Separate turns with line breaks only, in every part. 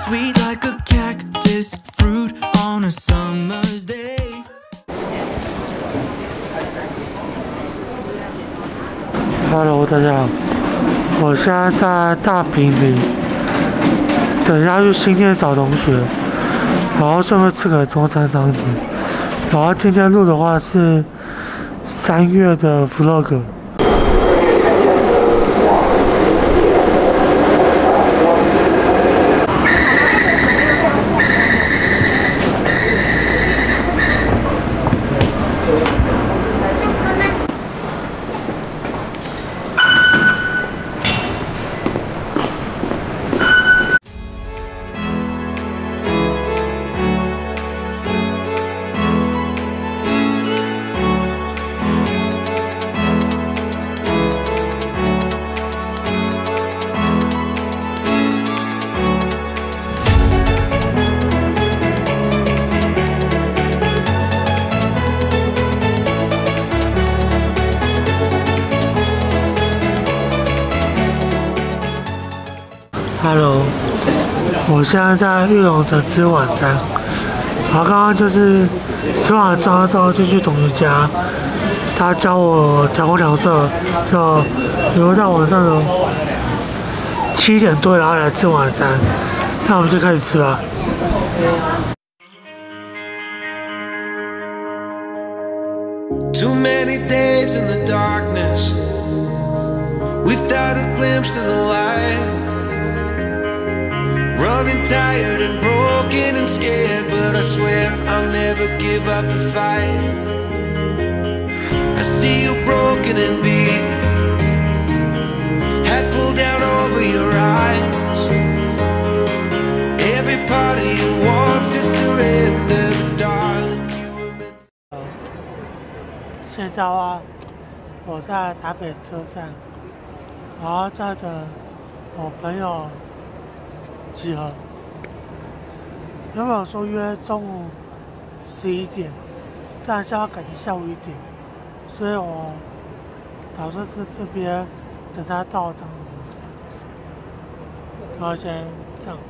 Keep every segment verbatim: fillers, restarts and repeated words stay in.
sweet like a cactus, fruit on a summer's day.
Hello， 大家好，我现在在大坪里，等一下去新店找同学，然后顺便吃个中餐这样子。然后今天录的话是三月的 vlog。 Hello， 我现在在玉龙城吃晚餐，然后刚刚就是吃完早之后就去同学家，他教我调光调色，就留到晚上的七点多，然后来吃晚餐。那我们就开始吃吧。
Too many days in the darkness, without a glimpse of the light. Running tired and broken and scared, but I swear I'll never give up the fight. I see you broken and beat, head pulled down over your eyes. Every part of you wants to surrender, but darling, you were meant to.
现在啊，我在台北车站，然后载着我朋友集合。原本说约中午十一点，但是要改成下午一点，所以我打算在这边等他到这样子。然后先这样。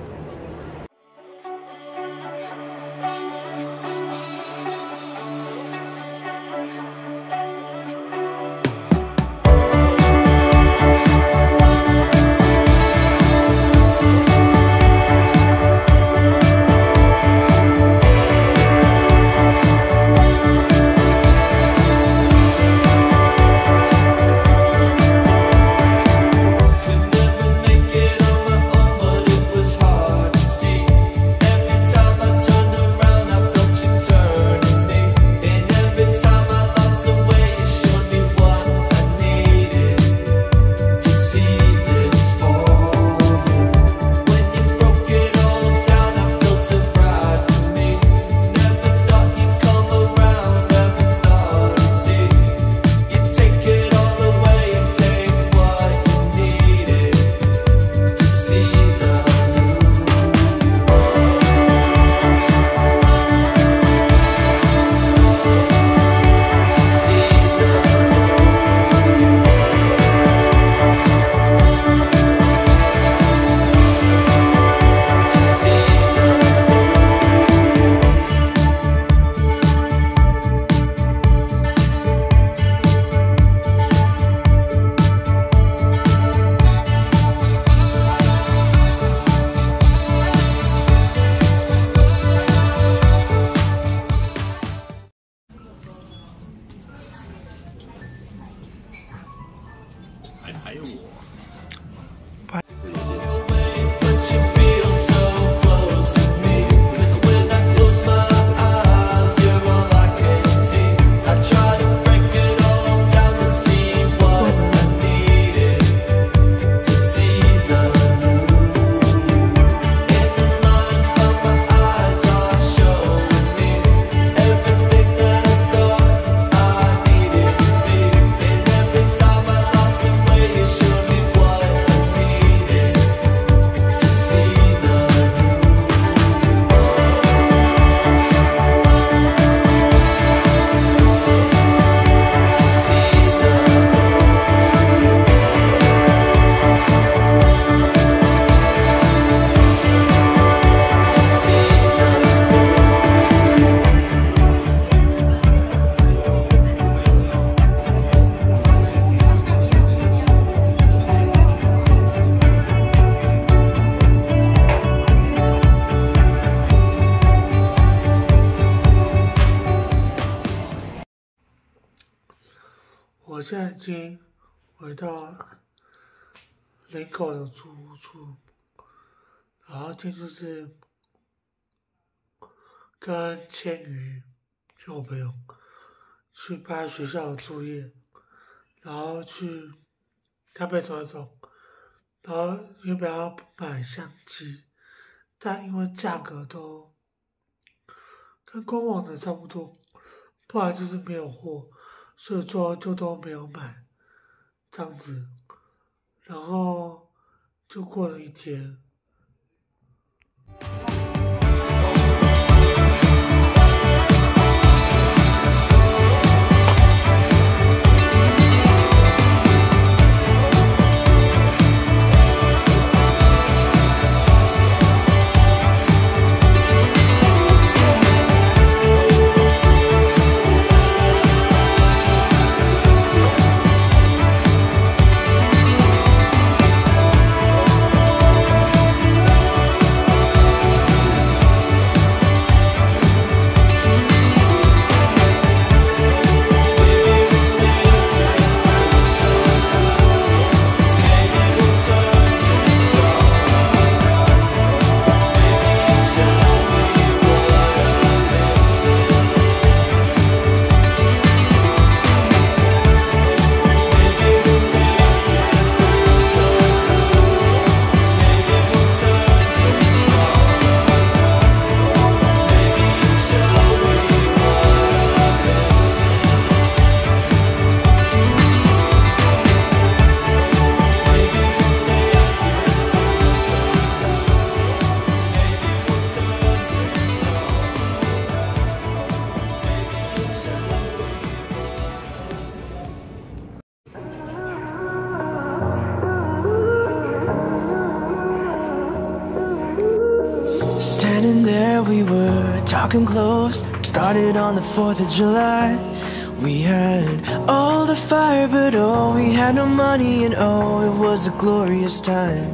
还有我。
现在已经回到林口的租屋处，然后今天就是跟千瑜，就我朋友去拍学校的作业，然后去台北走一走，然后原本要买相机，但因为价格都跟官网的差不多，不然就是没有货，所以说就都没有买，这样子，然后就过了一天。
Standing there we were talking close. Started on the fourth of July. We had all the fire but oh, we had no money. And oh, it was a glorious time.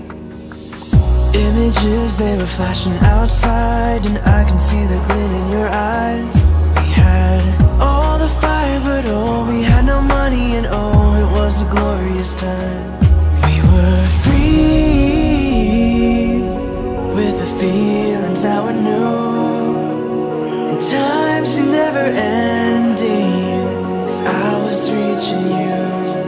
Images, they were flashing outside, and I can see the glint in your eyes. We had all the fire but oh, we had no money. And oh, it was a glorious time. We were free with the feelings that were new, and time seemed never ending, 'cause I was reaching you,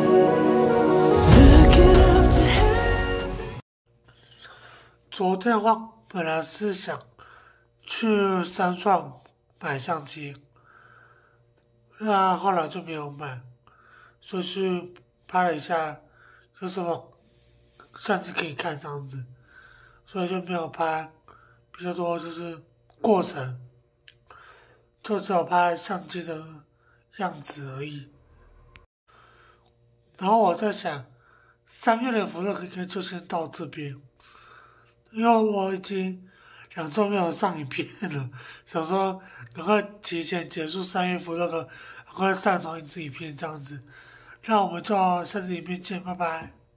looking up to heaven.
昨天的话，本来是想去三创买相机，那后来就没有买，所以去拍了一下有什么相机可以看这样子。所以就没有拍比较多，就是过程，就只有拍相机的样子而已。然后我在想，三月的vlog应该就先到这边，因为我已经两周没有上影片了，想说赶快提前结束三月vlog，赶快上传一支影片这样子。那我们就下次影片见，拜拜。